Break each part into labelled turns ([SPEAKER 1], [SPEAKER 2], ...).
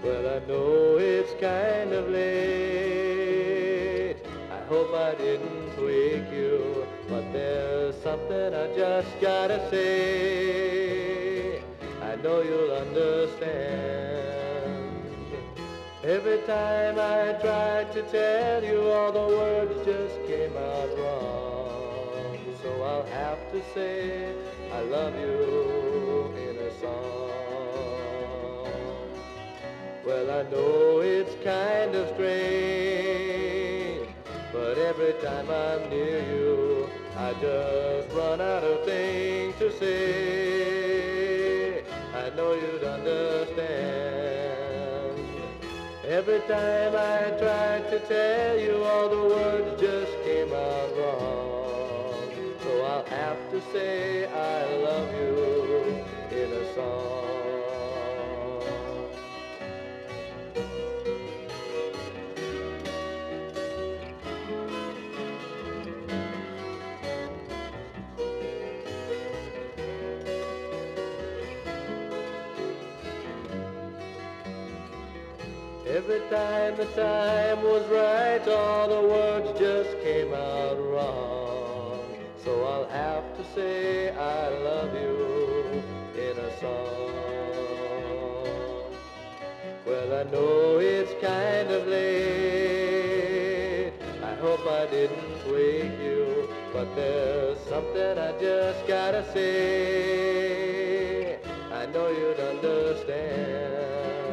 [SPEAKER 1] Well, I know it's kind of late. I hope I didn't wake you, but there's something I just gotta say. I know you'll understand. Every time I tried to tell you, all the words just came out wrong. So I'll have to say I love you in a song. Well, I know it's kind of strange, but every time I'm near you, I just run out of things to say. I know you'd understand. Every time I tried to tell you, all the words just came out wrong. So I'll have to say I love you in a song. Every time the time was right, all the words just came out wrong. So I'll have to say I love you in a song. Well, I know it's kind of late. I hope I didn't wake you, but there's something I just gotta say. I know you'd understand.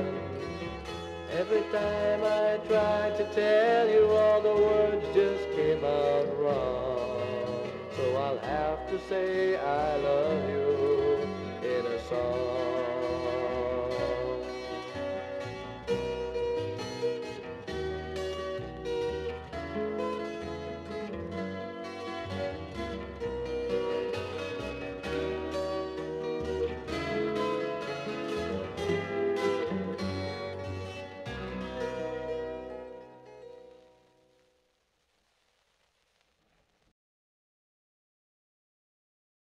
[SPEAKER 1] Every time I tried to tell you, all the words just came out wrong. So I'll have to say I love you